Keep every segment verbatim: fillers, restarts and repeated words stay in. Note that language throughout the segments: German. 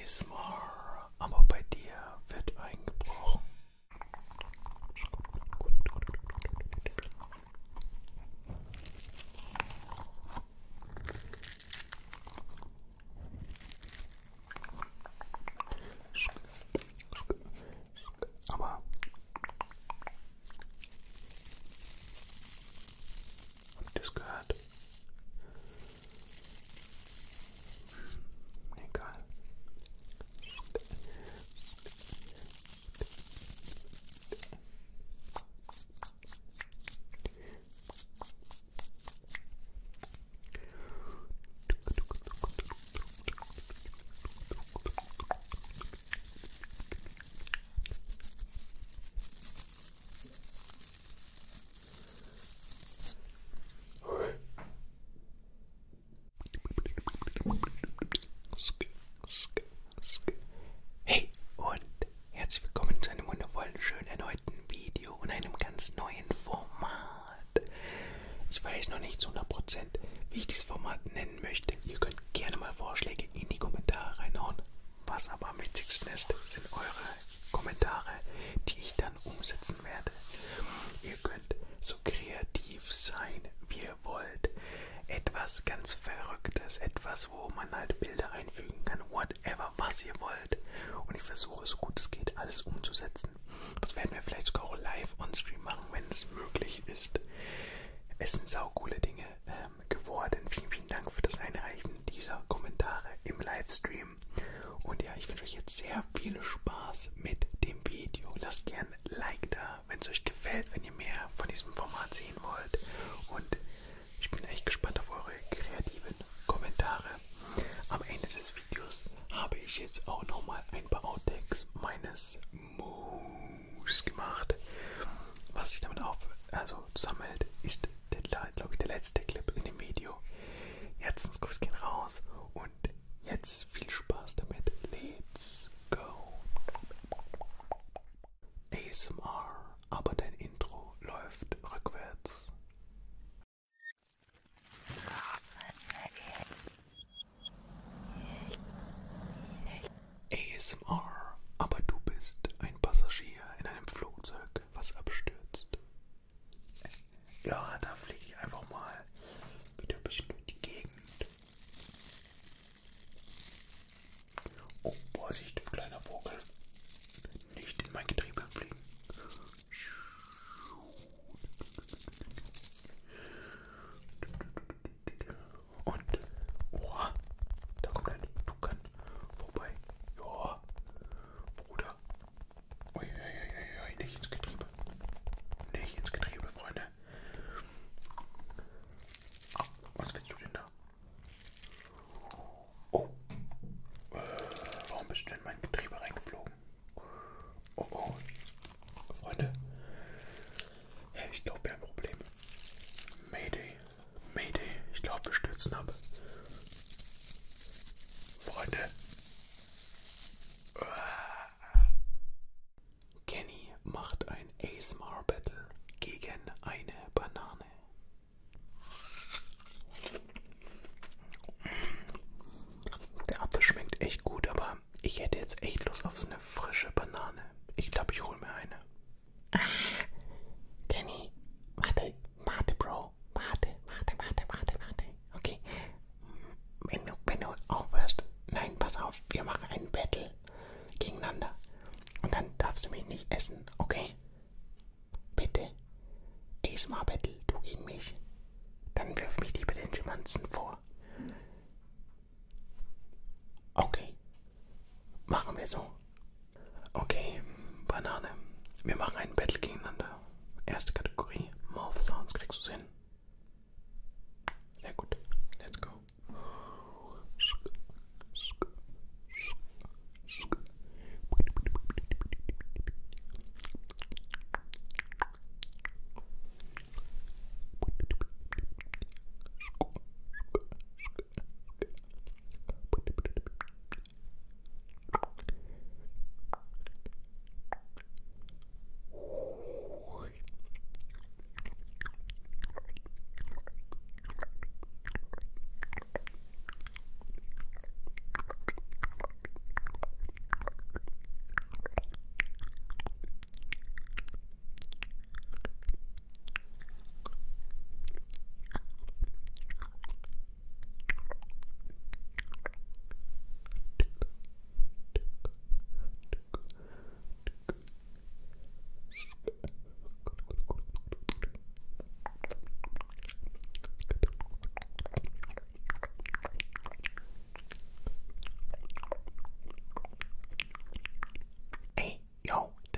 A S M R, aber bei dir wird eingebrochen. Aber habt ihr es gehört? Hm, egal. Hey und herzlich willkommen zu einem wundervollen, schönen erneuten Video und einem ganz neuen Format. Ich weiß noch nicht zu hundert Prozent, wie ich dieses Format nennen möchte. Ihr könnt gerne mal Vorschläge in die Kommentare reinhauen. Was aber am wichtigsten ist, sind eure Kommentare, die ich dann umsetzen werde. Ihr könnt so kreativ sein, wie ihr wollt. Etwas ganz Verrücktes, etwas, wo man halt Bilder einfügen kann, whatever, was ihr wollt. Und ich versuche, so gut es geht, alles umzusetzen. Das werden wir vielleicht sogar auch live on Stream machen, wenn es möglich ist. Es sind saucoole Dinge ähm, geworden. Vielen, vielen Dank für das Einreichen dieser Kommentare im Livestream. Und ja, ich wünsche euch jetzt sehr viel Spaß mit dem Video. Lasst gerne ein Like da, wenn es euch gefällt, wenn ihr mehr von diesem Format sehen wollt. Und ich bin echt gespannt auf eure kreativen Kommentare. Am Ende des Videos habe ich jetzt auch nochmal ein paar Outtakes meines Moves gemacht. Was sich damit auf, also sammelt, ist, glaube ich, der letzte Clip in dem Video. Herzenskuss gehen raus und jetzt viel Spaß damit. Let's go. A S M R, aber dein Intro läuft rückwärts. A S M R, aber du bist ein Passagier in einem Flugzeug, was abstürzt. Ja, da fliege ich einfach mal wieder ein bisschen durch die Gegend. Oh, Vorsicht, kleiner Vogel. Nicht in mein Getriebe fliegen. Und, oh, da kommt ein Tukan vorbei. Ja, Bruder. Ui, ui, ui, ui, nicht ins Getriebe. Nicht ins Getriebe, Freunde. Ah, was willst du denn da? Oh. Äh, warum bist du in mein Getriebe reingeflogen? Oh, oh. Freunde. Ja, ich glaube, wir haben ein Problem. Mayday. Mayday. Ich glaube, wir stürzen ab. Freunde. Kenny macht ein A S M R-Battle gegen eine Banane. Der Apfel schmeckt echt gut, aber ich hätte jetzt echt Lust auf so eine frische Banane. Ich glaube, ich hole mir eine. Ah, Kenny, warte, warte, Bro. Warte, warte, warte, warte, warte. Okay. Wenn du, wenn du aufhörst, nein, pass auf, wir machen ein Battle gegeneinander. Und dann darfst du mich nicht essen, okay? Bitte. A S M R-Battle, du gegen mich. Dann wirf mich lieber den Schimanzen vor. Okay. Machen wir so. Okay, Banane. Wir machen einen Battle gegeneinander. Erste Kategorie, Mouth Sounds. Kriegst du hin? Sehr gut. Let's go.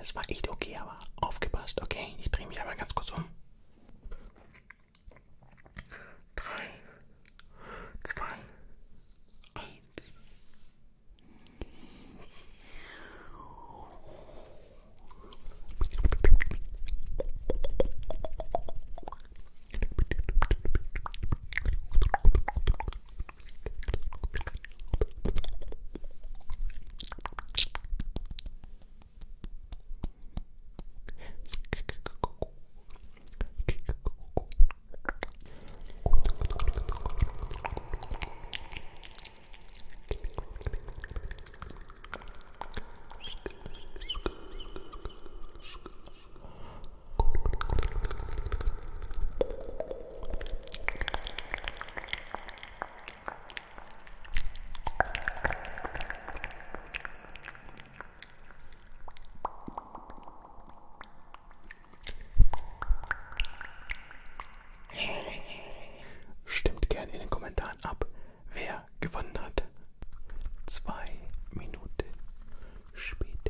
das war echt okay, aber aufgepasst, okay? Ich drehe mich einmal ganz kurz um. Drei, zwei, eins. Stimmt gern in den Kommentaren ab, wer gewonnen hat. Zwei Minuten später.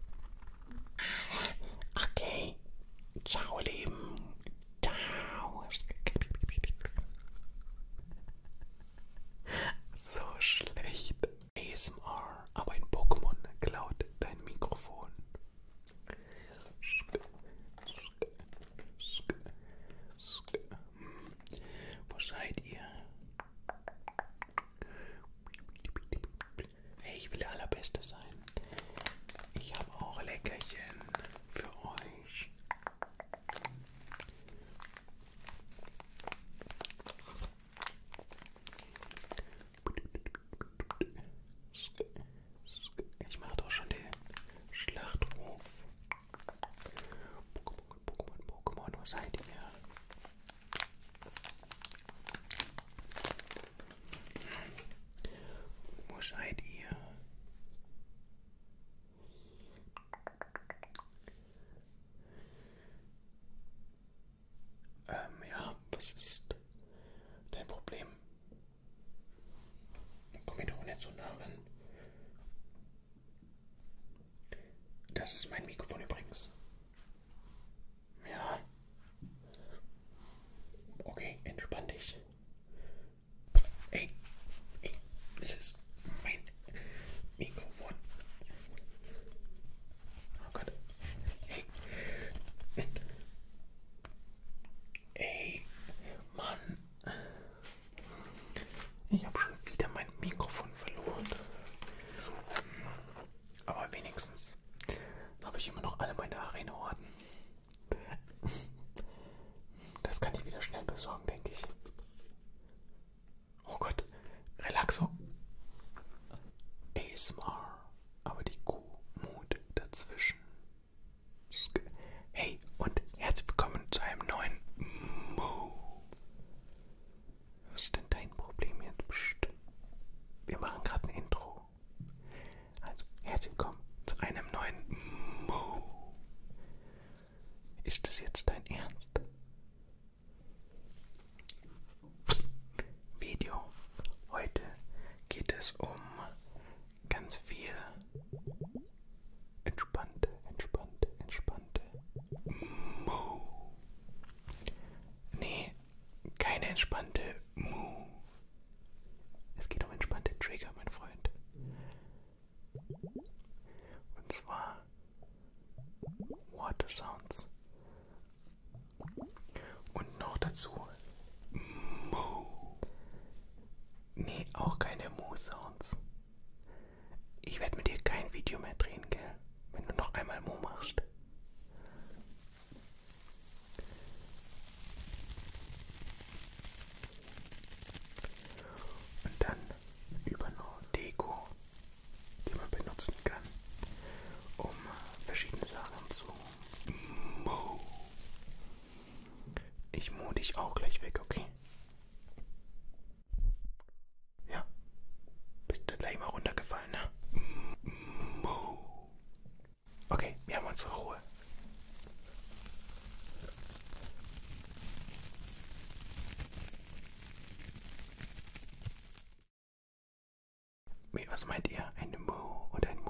Okay. Ciao, Leben. Ciao. So schlecht. A S M R, aber ein Pokémon klaut dein Mikrofon. Wo seid ihr? Hey, ich will der Allerbeste sein. Ich habe auch Leckerchen für euch. Ich mache doch schon den Schlachtruf. Pokémon, Pokémon, Pokémon, wo seid ihr? Wo seid ihr? Ähm, ja, was ist dein Problem? Komm mir doch nicht so nah ran. Das ist mein Mikrofon übrigens. Ja. Okay, entspann dich. Ey, ey, das ist mein Mikrofon. Oh Gott. Hey. Ey, Mann. Ich habe schon wieder mein Mikrofon verloren. Aber wenigstens habe ich immer noch alle meine Arena-Orden. Das kann ich wieder schnell besorgen, denke ich. Oh Gott. Relaxo. A S M R. Aber die Kuh-Mut dazwischen. Hey und herzlich willkommen zu einem neuen Mo. Was ist denn dein Problem jetzt? Psst. Wir machen gerade ein Intro. Also, herzlich willkommen zu einem neuen Mo. Ist das jetzt dein Ernst? Video. Heute geht es um ganz viel entspannte, entspannte, entspannte Mo. Nee, keine entspannte Mu. Es geht um entspannte Trigger, mein Freund. Und zwar Water Sounds. Und noch dazu Mu. Nee, auch keine Mu-Sounds. Ich werde mit dir kein Video mehr drehen, gell? Wenn du noch einmal Mu machst. Und dann über noch Deko, die man benutzen kann, um verschiedene Sachen zu Mu. Ich mu dich auch gleich weg, okay? Ja. Bist du gleich mal runtergefallen, ne? Mu. Okay, wir haben unsere Ruhe. Wie, was meint ihr? Ein Mu oder ein